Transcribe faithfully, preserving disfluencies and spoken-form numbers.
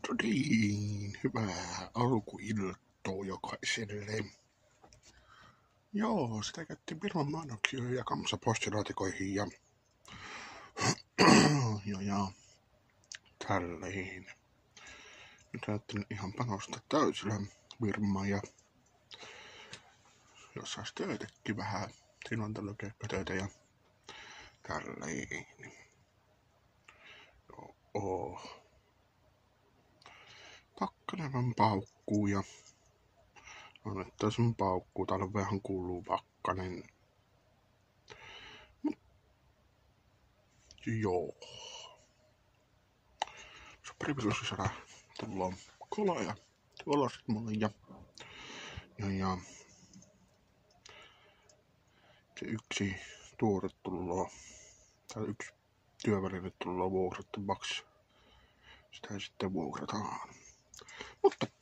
No niin, hyvää alkuiltaa jokaiselle. Joo, sitä käytti Birman mainoksia jakamassa postilaatikoihin ja, ja, ja tälleen. Nyt ajattelin ihan panostaa täysillä Birmaan ja jos saisi töitäkin vähän. Siinä on tällä keikkatöitä ja tälleen. Joo. Pakkanen vaan paukkuu ja annettaa sun paukkuu. Täällä vähän kuuluu pakkanen. Mut, joo. Se on pari viikossa saada tullaan kolaa ja tuolla sit mulle ja ja ja se yksi tuore tulloo tai yksi työväline tulloo vuokrattavaksi. Sitä sitten vuokrataan. Mutta